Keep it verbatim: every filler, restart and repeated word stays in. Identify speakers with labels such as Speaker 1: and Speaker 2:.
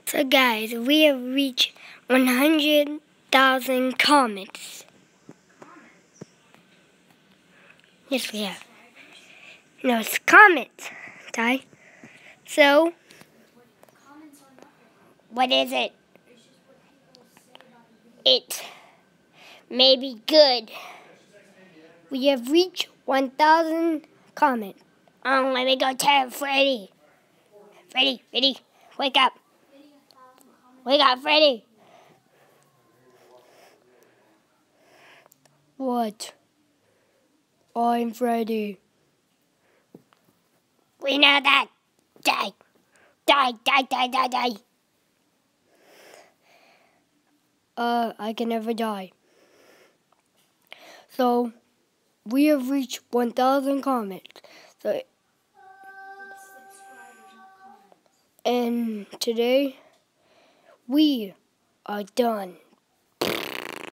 Speaker 1: So guys, we have reached one hundred thousand comments. Yes, we have. No, it's comments, Ty. So, what is it? It may be good. We have reached one thousand comments. Oh, let me go tell Freddy. Freddy, Freddy, wake up. Wake up, Freddy. What? I'm Freddy. We know that. Die. Die, die, die, die, die. Uh, I can never die. So, we have reached one thousand comments. So, and today, we are done.